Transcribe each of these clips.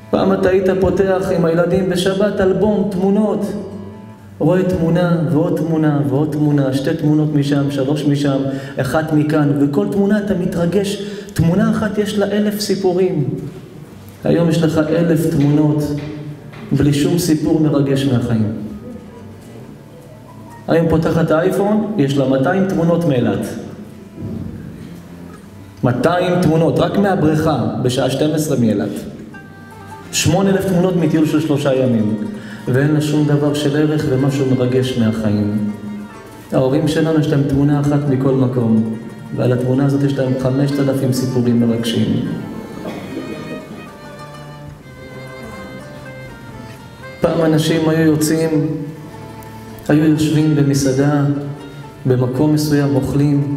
פעם אתה היית פותח עם הילדים בשבת אלבום תמונות, רואה תמונה ועוד תמונה ועוד תמונה, 2 תמונות משם, 3 משם, 1 מכאן, וכל תמונה אתה מתרגש. תמונה אחת יש לה 1000 סיפורים. היום יש לך 1000 תמונות בלי שום סיפור מרגש מהחיים. היום פותחת האייפון, יש לה 200 תמונות מאילת. 200 תמונות, רק מהבריכה, בשעה 12 מאילת. 8,000 תמונות מטיול של 3 ימים. ואין לה שום דבר של ערך ומשהו מרגש מהחיים. ההורים שלנו יש להם תמונה אחת מכל מקום, ועל התמונה הזאת יש להם 5,000 סיפורים מרגשים. פעם אנשים היו יוצאים, היו יושבים במסעדה, במקום מסוים, אוכלים,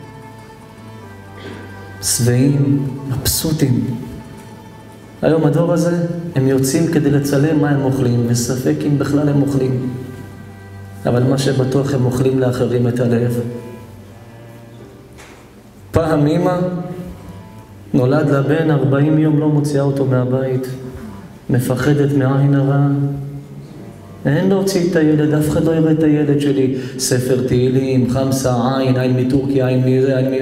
שבעים, מבסוטים. היום הדור הזה, הם יוצאים כדי לצלם מה הם אוכלים, וספק אם בכלל הם אוכלים. אבל מה שבטוח הם אוכלים לאחרים את הלב. פעם אמא נולד לה בן 40 יום, לא מוציאה אותו מהבית, מפחדת מעין הרע. אין להוציא את הילד, אף אחד לא יראה את הילד שלי. ספר תהילים, חמסה, עין מטורקיה, עין מזה, עין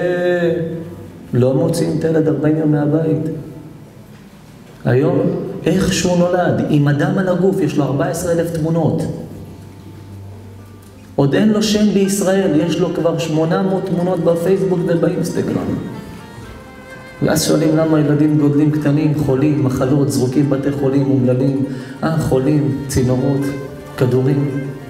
לא מוציאים את הילד 40 יום מהבית. היום, איך שהוא נולד, עם אדם על הגוף, יש לו 14,000 תמונות. עוד אין לו שם בישראל, יש לו כבר 800 תמונות בפייסבוק ובאינסטגרם. ואז שואלים למה ילדים גודלים קטנים, חולים, מחלות, זרוקים בתי חולים, אומללים. חולים, צינורות, כדורים.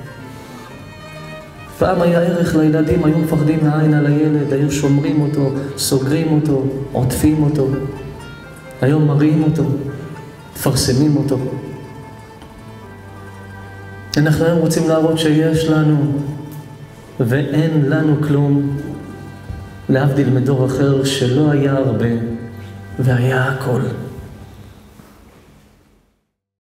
פעם היה ערך לילדים, היו מפחדים מהעין על הילד, היו שומרים אותו, סוגרים אותו, עוטפים אותו. היום מראים אותו, תפרסמים אותו. אנחנו היום רוצים להראות שיש לנו ואין לנו כלום, להבדיל מדור אחר שלא היה הרבה והיה הכל.